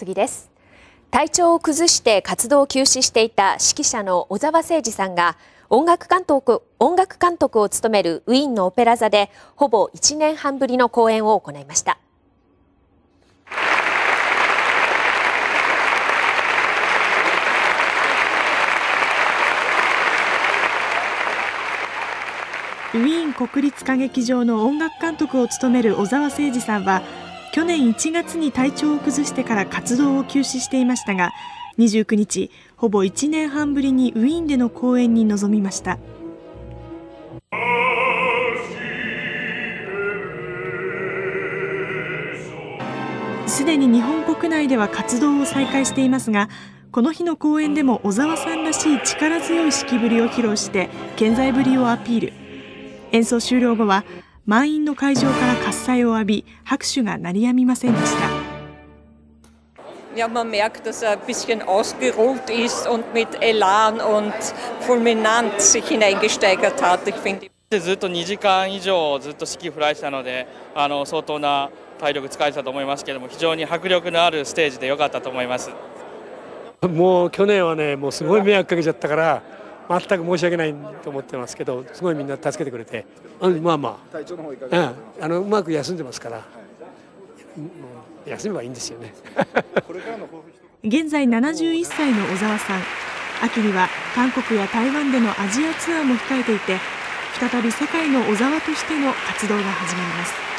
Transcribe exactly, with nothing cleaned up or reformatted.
次です。体調を崩して活動を休止していた指揮者の小澤征爾さんが音楽監督、音楽監督を務めるウィーンのオペラ座でほぼいちねんはんぶりの公演を行いました。 ウィーン国立歌劇場の音楽監督を務める小澤征爾さんは去年いちがつに体調を崩してから活動を休止していましたが、にじゅうくにちほぼいちねんはんぶりにウィーンでの公演に臨みました。すでに日本国内では活動を再開していますが、この日の公演でも小澤さんらしい力強い指揮ぶりを披露して健在ぶりをアピール。演奏終了後は満員の会場から喝采を浴び、拍手が鳴りやみませんでした。 Ja, man merkt, dass er ein bisschen ausgeruht ist und mit Elan und Fulminanz sich hineingesteigert hat. Ich finde. ずっとにじかん以上ずっと指揮を振られてたので、あの相当な体力使えてたと思いますけども、非常に迫力のあるステージで良かったと思います。 もう去年はね、もうすごい迷惑かけちゃったから。全く申し訳ないと思ってますけど、すごいみんな助けてくれて、まあまあ、体調の方いかがですか？うん、あのうまく休んでますから、はい、休めばいいんですよね。 現在ななじゅういっさいの小澤さん、秋には韓国や台湾でのアジアツアーも控えていて、再び世界の小澤としての活動が始まります。